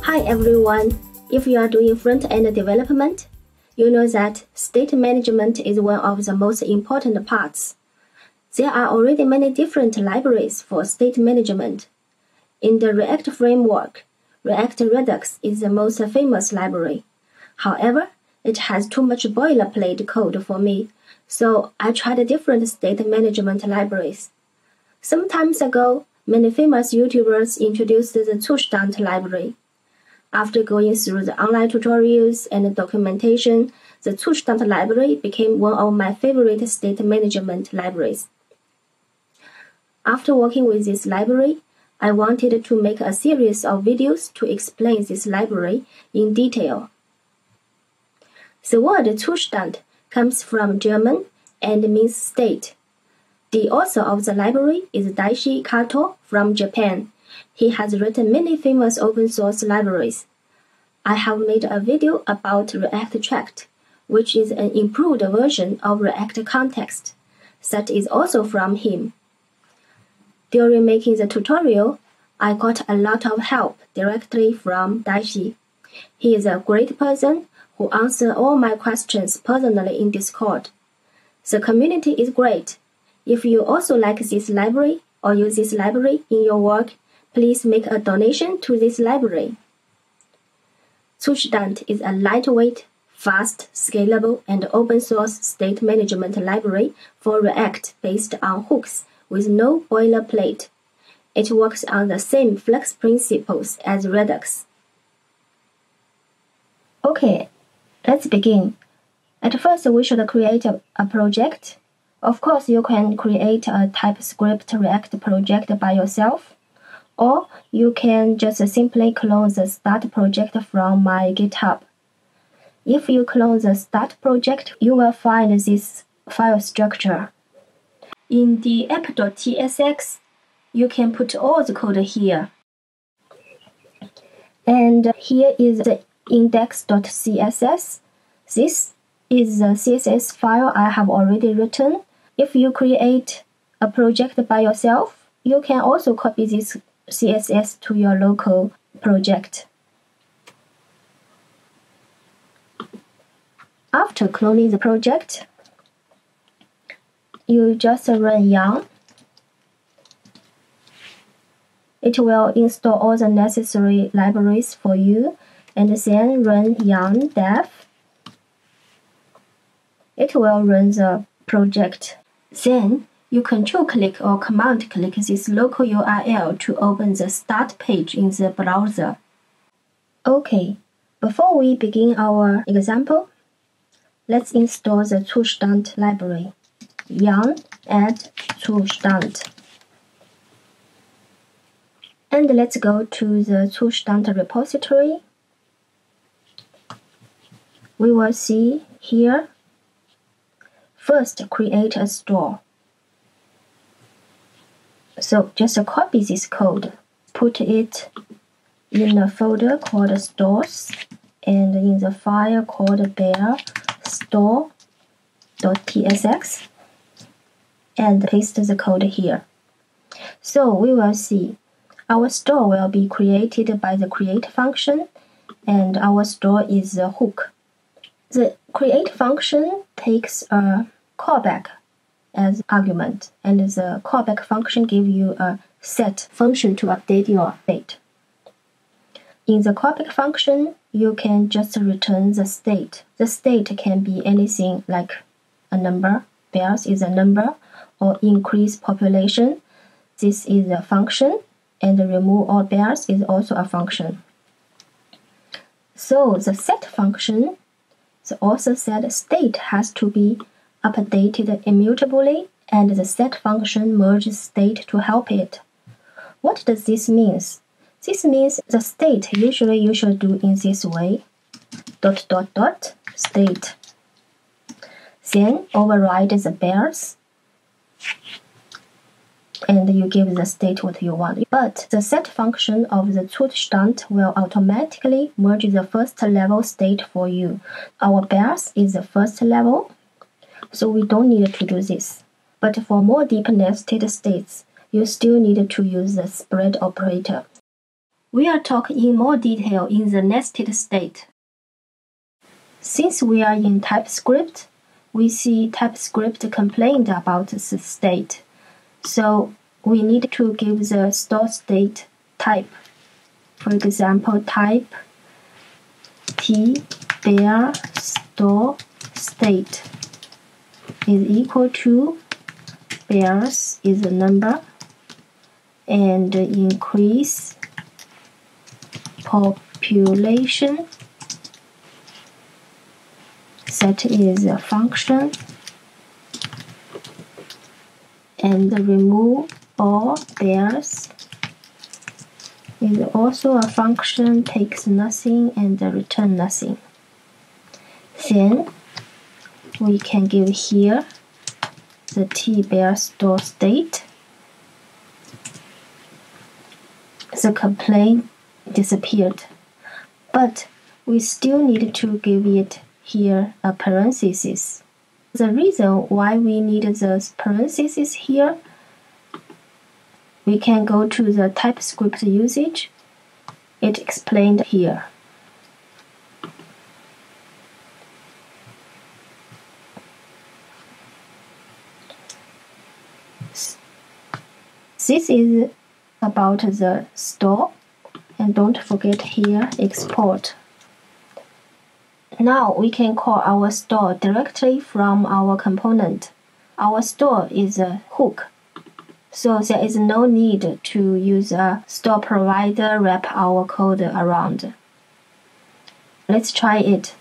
Hi everyone! If you are doing front-end development, you know that state management is one of the most important parts. There are already many different libraries for state management. In the React framework, React Redux is the most famous library. However, it has too much boilerplate code for me, so I tried different state management libraries. Some time ago, many famous YouTubers introduced the Zustand library. After going through the online tutorials and documentation, the Zustand library became one of my favorite state management libraries. After working with this library, I wanted to make a series of videos to explain this library in detail. The word Zustand comes from German and means state. The author of the library is Daishi Kato from Japan. He has written many famous open source libraries. I have made a video about React Tract, which is an improved version of React Context, that is also from him. During making the tutorial, I got a lot of help directly from Daishi. He is a great person who answers all my questions personally in Discord. The community is great. If you also like this library or use this library in your work, please make a donation to this library. Zustand is a lightweight, fast, scalable, and open-source state management library for React based on hooks with no boilerplate. It works on the same flex principles as Redux. Okay, let's begin. At first, we should create a project. Of course, you can create a TypeScript React project by yourself, or you can just simply clone the start project from my GitHub. If you clone the start project, you will find this file structure. In the app.tsx, you can put all the code here. And here is the index.css. This is the CSS file I have already written. If you create a project by yourself, you can also copy this CSS to your local project. After cloning the project, you just run yarn. It will install all the necessary libraries for you, and then run yarn dev. It will run the project. Then you control-click or command-click this local URL to open the start page in the browser. Okay, before we begin our example, let's install the Zustand library. Yarn add Zustand. And let's go to the Zustand repository. We will see here. First, create a store. So just copy this code, put it in a folder called stores, and in the file called bear store.tsx, and paste the code here. So we will see our store will be created by the create function, and our store is the hook. The create function takes a callback as argument, and the callback function gives you a set function to update your state. In the callback function, you can just return the state. The state can be anything like a number, bears is a number, or increase population. This is a function, and remove all bears is also a function. So the set function, the author said state has to be updated immutably, and the set function merges state to help it. What does this mean? This means the state usually you should do in this way, ... state. Then override the bears, and you give the state what you want. But the set function of the Zustand will automatically merge the first level state for you. Our bears is the first level, so we don't need to do this. But for more deep nested states, you still need to use the spread operator. We'll talk in more detail in the nested state. Since we are in TypeScript, we see TypeScript complained about the state. So we need to give the store state type. For example, type t-bear store state is equal to bears is the number and increase population set is a function and remove all bears is also a function, takes nothing and return nothing. Then we can give here the t-bear store state. The complaint disappeared, but we still need to give it here a parenthesis. The reason why we need the parenthesis here, we can go to the TypeScript usage. It explained here. This is about the store, and don't forget here export. Now we can call our store directly from our component. Our store is a hook, so there is no need to use a store provider wrap our code around. Let's try it.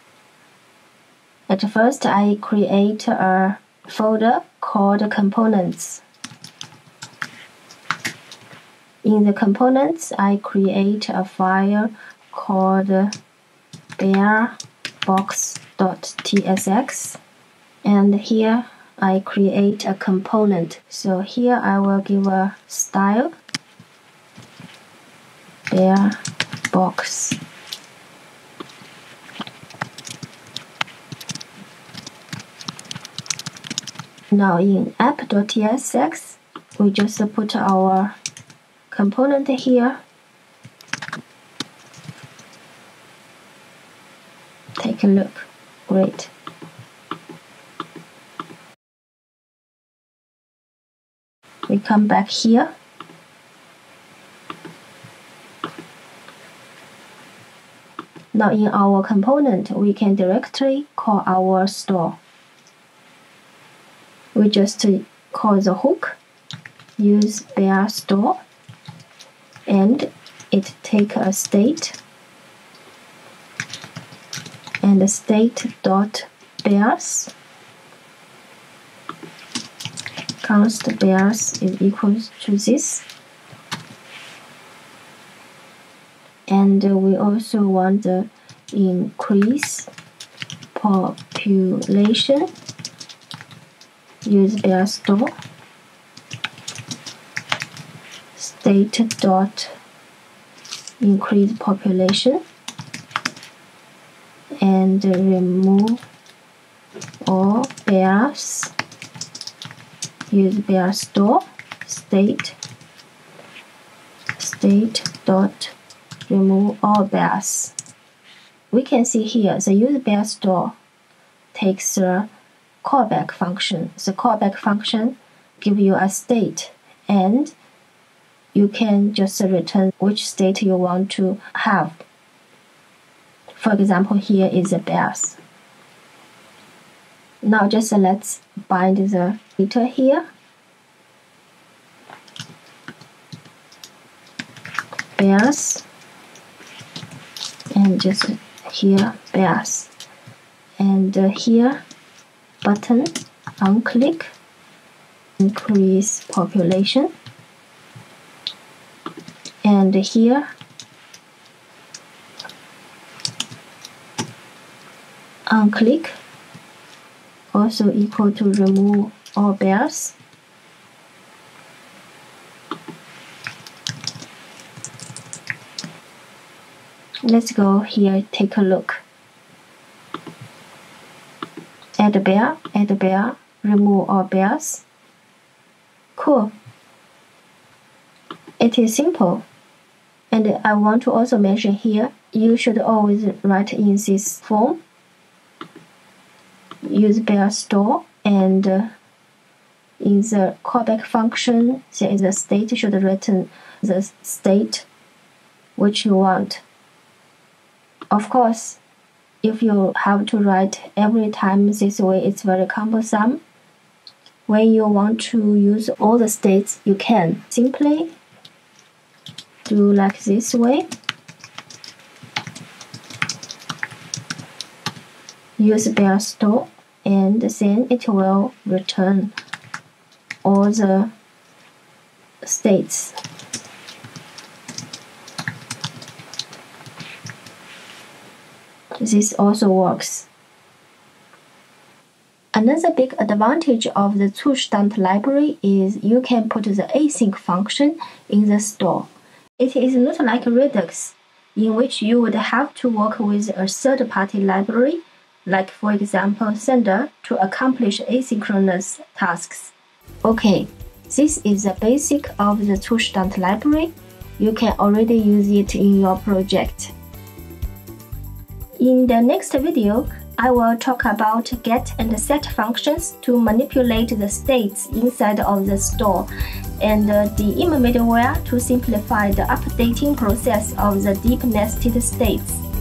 At first, I create a folder called components. In the components, I create a file called bearbox.tsx, and here I create a component. So here I will give a style bearbox. Now in app.tsx, we just put our component here. Take a look. Great. We come back here. Now in our component, we can directly call our store. We just call the hook, use bear store, and it take a state, and the state dot bears const bears is equal to this, and we also want the increase population, use bear store, state dot increase population, and remove all bears, use bear store, state dot remove all bears. We can see here the use bear store takes the callback function. The callback function gives you a state, and you can just return which state you want to have. For example, here is the bears. Now just let's bind the data here. Bears, and just here bears, and here button on click, increase population, and here on click also equal to remove all bears. Let's go here, take a look. Add bear, remove all bears. Cool. It is simple. And I want to also mention here, you should always write in this form. Use bare store, and in the callback function, there is a state. You should return the state which you want. Of course, if you have to write every time this way, it's very cumbersome. When you want to use all the states, you can simply do like this way. Use bare store, and then it will return all the states. This also works. Another big advantage of the Zustand library is you can put the async function in the store. It is not like Redux, in which you would have to work with a third-party library, like for example Sender, to accomplish asynchronous tasks. Okay, this is the basic of the Zustand library. You can already use it in your project. In the next video, I will talk about get and set functions to manipulate the states inside of the store, and the im middleware to simplify the updating process of the deep nested states.